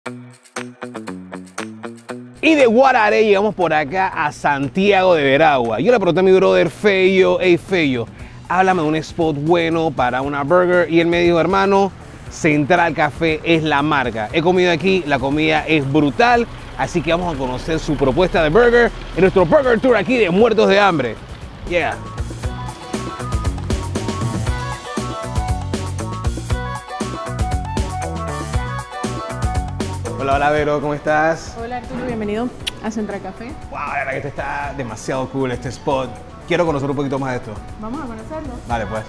Y de Guararé llegamos por acá a Santiago de Veragua. Yo le pregunté a mi brother Feyo, hey Feyo, háblame de un spot bueno para una burger. Y él me dijo, hermano, Central Café es la marca. He comido aquí, la comida es brutal, así que vamos a conocer su propuesta de burger en nuestro Burger Tour aquí de Muertos de Hambre. Yeah. Hola, hola Vero, ¿cómo estás? Hola Arturo, bienvenido a Central Café. Wow, la verdad que este está demasiado cool, este spot. Quiero conocer un poquito más de esto. Vamos a conocerlo. Vale, pues.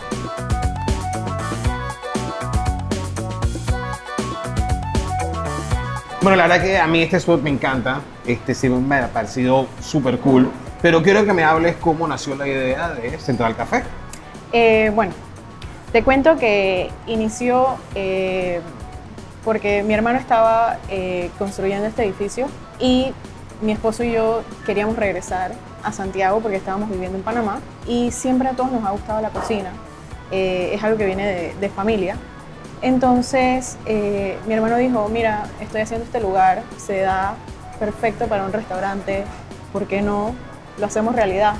Bueno, la verdad que a mí este spot me encanta. Este sí me ha parecido súper cool. Pero quiero que me hables cómo nació la idea de Central Café. Bueno, te cuento que inició porque mi hermano estaba construyendo este edificio y mi esposo y yo queríamos regresar a Santiago porque estábamos viviendo en Panamá y siempre a todos nos ha gustado la cocina. Es algo que viene de familia. Entonces mi hermano dijo, mira, estoy haciendo este lugar, se da perfecto para un restaurante, ¿por qué no lo hacemos realidad?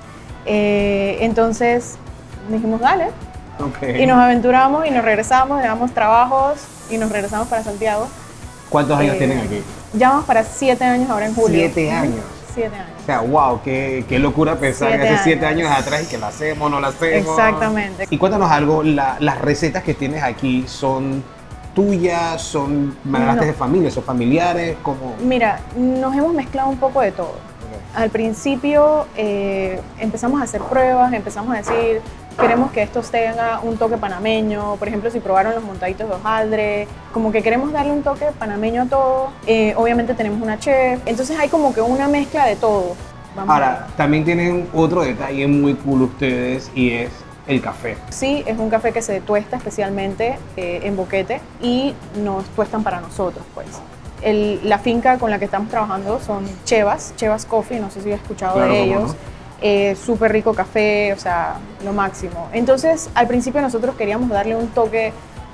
Entonces dijimos, dale. Okay. Y nos aventuramos y nos regresamos, dejamos trabajos y nos regresamos para Santiago. ¿Cuántos años tienen aquí? Ya vamos para 7 años ahora en julio. 7 años. 7 años. O sea, wow, qué locura pensar que hace 7 años atrás y que la hacemos, no la hacemos. Exactamente. Y cuéntanos algo, las recetas que tienes aquí son tuyas, son maneras de familia, son familiares, ¿cómo? Mira, nos hemos mezclado un poco de todo. Al principio empezamos a hacer pruebas, empezamos a decir, queremos que esto tenga un toque panameño, por ejemplo, si probaron los montaditos de hojaldre, como que queremos darle un toque panameño a todo. Obviamente tenemos una chef, entonces hay como que una mezcla de todo. Ahora, también tienen otro detalle muy cool ustedes y es el café. Sí, es un café que se tuesta especialmente en boquete y nos tuestan para nosotros, pues. La finca con la que estamos trabajando son Chevas Coffee, no sé si has escuchado claro, de ellos. No. Súper rico café, o sea, lo máximo. Entonces, al principio nosotros queríamos darle un toque,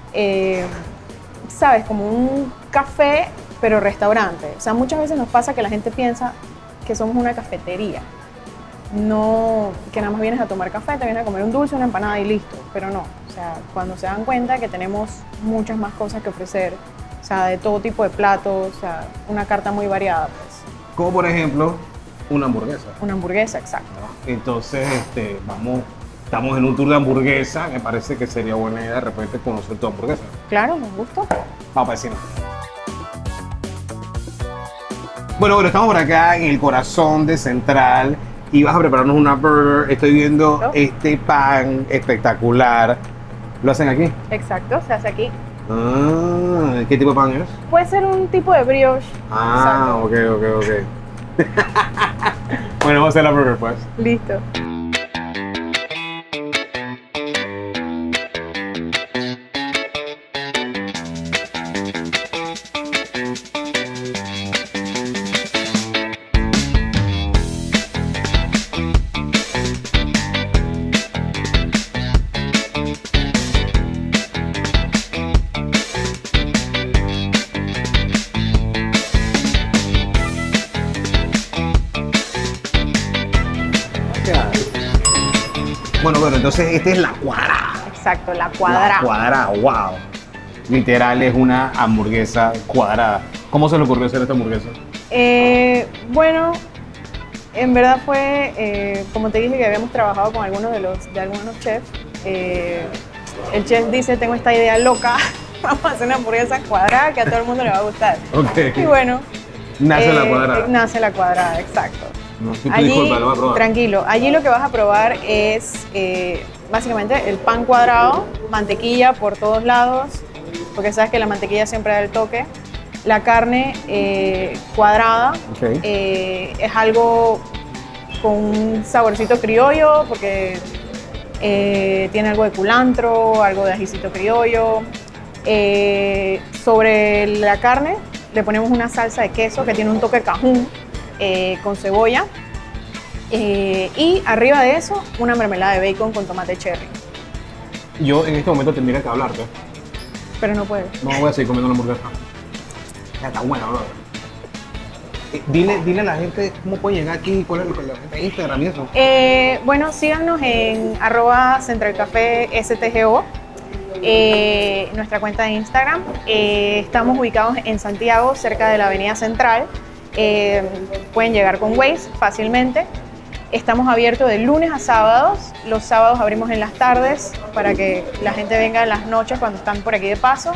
¿sabes? Como un café, pero restaurante. O sea, muchas veces nos pasa que la gente piensa que somos una cafetería. No, que nada más vienes a tomar café, te vienes a comer un dulce, una empanada y listo. Pero no, o sea, cuando se dan cuenta que tenemos muchas más cosas que ofrecer, o sea, de todo tipo de platos, o sea, una carta muy variada, pues. Como por ejemplo, una hamburguesa. Una hamburguesa, exacto. Entonces, estamos en un tour de hamburguesa, me parece que sería buena idea de repente conocer tu hamburguesa. Claro, con gusto. Vamos para encima. Bueno, estamos por acá en el corazón de Central y vas a prepararnos una burger. Estoy viendo este pan espectacular. ¿Lo hacen aquí? Exacto, se hace aquí. Ah, ¿qué tipo de pan es? Puede ser un tipo de brioche. Ah, ok. Bueno, vamos a hacer la burger pues. Listo. Bueno, entonces esta es la cuadrada. Exacto, la cuadrada. La cuadrada, wow. Literal es una hamburguesa cuadrada. ¿Cómo se le ocurrió hacer esta hamburguesa? Bueno, en verdad fue, como te dije, que habíamos trabajado con algunos de algunos chefs. El chef dice, tengo esta idea loca, vamos a hacer una hamburguesa cuadrada que a todo el mundo le va a gustar. Okay. Y bueno. Nace la cuadrada. Nace la cuadrada, exacto. No, allí, disculpa, lo voy a probar. Tranquilo, allí lo que vas a probar es básicamente el pan cuadrado, mantequilla por todos lados, porque sabes que la mantequilla siempre da el toque. La carne cuadrada, es algo con un saborcito criollo, porque tiene algo de culantro, algo de ajicito criollo. Sobre la carne le ponemos una salsa de queso que tiene un toque cajún con cebolla. Y arriba de eso, una mermelada de bacon con tomate cherry. Yo en este momento tendría que hablarte. Pero no puedo. No voy a seguir comiendo la hamburguesa. Ya está bueno, bro. Dile a la gente cómo puede llegar aquí, cuál es la gente de Instagram y eso. Bueno, síganos en @centralcafé_stgo, nuestra cuenta de Instagram. Estamos ubicados en Santiago, cerca de la Avenida Central. Pueden llegar con Waze fácilmente. Estamos abiertos de lunes a sábados. Los sábados abrimos en las tardes para que la gente venga en las noches cuando están por aquí de paso.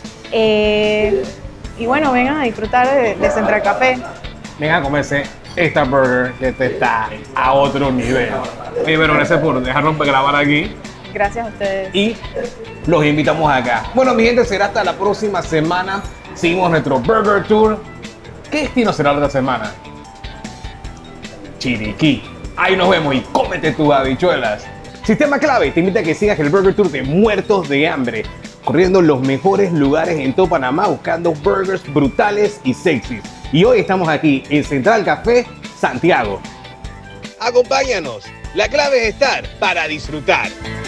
Y bueno, vengan a disfrutar de Central Café. Vengan a comerse esta burger que está a otro nivel. Oye, pero gracias por dejarnos grabar aquí. Gracias a ustedes. Y los invitamos acá. Bueno, mi gente, será hasta la próxima semana. Seguimos nuestro Burger Tour. ¿Qué destino será la otra semana? Chiriquí. Ahí nos vemos y cómete tus habichuelas. Sistema Clave te invita a que sigas el Burger Tour de Muertos de Hambre, corriendo los mejores lugares en todo Panamá buscando burgers brutales y sexys. Y hoy estamos aquí en Central Café, Santiago. Acompáñanos. La clave es estar para disfrutar.